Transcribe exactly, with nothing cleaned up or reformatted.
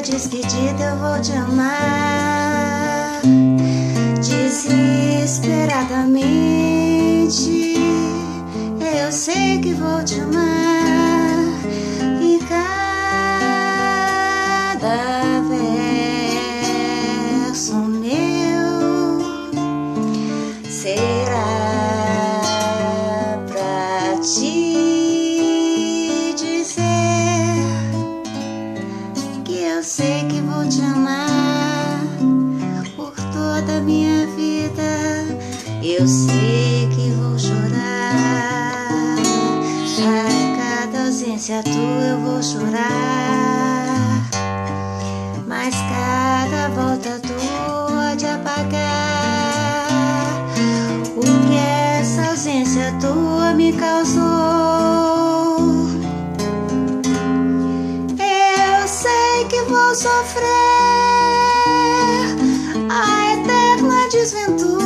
despedida eu vou te amar desesperadamente. Eu sei que vou te amar e cada verso meu será pra te dizer que eu sei que vou te amar por toda a minha vida. Eu sei que vou chorar a cada ausência tua, eu vou chorar, mas cada volta tua de apagar o que essa ausência tua me causou. Eu sei que vou sofrer a eterna desventura